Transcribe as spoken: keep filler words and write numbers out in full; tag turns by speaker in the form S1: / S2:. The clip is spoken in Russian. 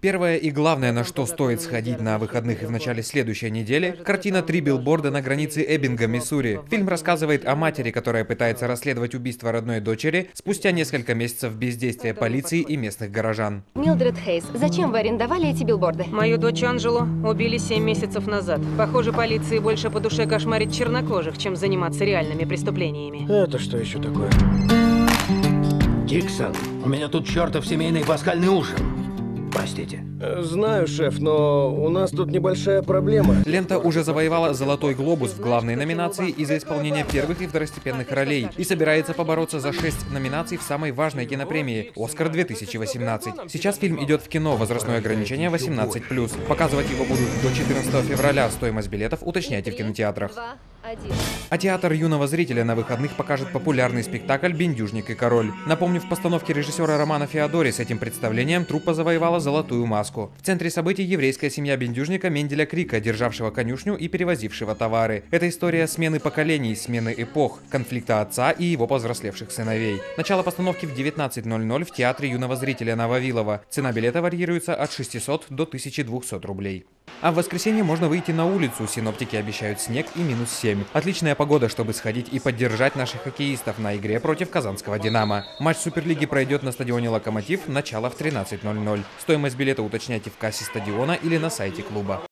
S1: Первое и главное, на что стоит сходить на выходных и в начале следующей недели — картина «Три билборда на границе Эббинга, Миссури». Фильм рассказывает о матери, которая пытается расследовать убийство родной дочери спустя несколько месяцев бездействия полиции и местных горожан.
S2: Милдред Хейс, зачем вы арендовали эти билборды?
S3: Мою дочь Анжелу убили семь месяцев назад. Похоже, полиции больше по душе кошмарить чернокожих, чем заниматься реальными преступлениями.
S4: Это что еще такое?
S5: Диксон, у меня тут чертов семейный пасхальный ужин. Простите.
S4: Знаю, шеф, но у нас тут небольшая проблема.
S1: Лента уже завоевала «Золотой глобус» в главной номинации из-за исполнения первых и второстепенных ролей и собирается побороться за шесть номинаций в самой важной кинопремии «Оскар две тысячи восемнадцать». Сейчас фильм идет в кино, возрастное ограничение восемнадцать плюс. Показывать его будут до четырнадцатого февраля. Стоимость билетов уточняйте в кинотеатрах. А театр юного зрителя на выходных покажет популярный спектакль «Бендюжник и король». Напомню, в постановке режиссера Романа Феодори с этим представлением труппа завоевала «Золотую маску». В центре событий еврейская семья бендюжника Менделя Крика, державшего конюшню и перевозившего товары. Это история смены поколений, смены эпох, конфликта отца и его повзрослевших сыновей. Начало постановки в девятнадцать ноль ноль в театре юного зрителя на Вавилова. Цена билета варьируется от шестисот до тысячи двухсот рублей. А в воскресенье можно выйти на улицу. Синоптики обещают снег и минус семь. Отличная погода, чтобы сходить и поддержать наших хоккеистов на игре против казанского «Динамо». Матч Суперлиги пройдет на стадионе «Локомотив», начало в тринадцать ноль ноль. Стоимость билета уточняйте в кассе стадиона или на сайте клуба.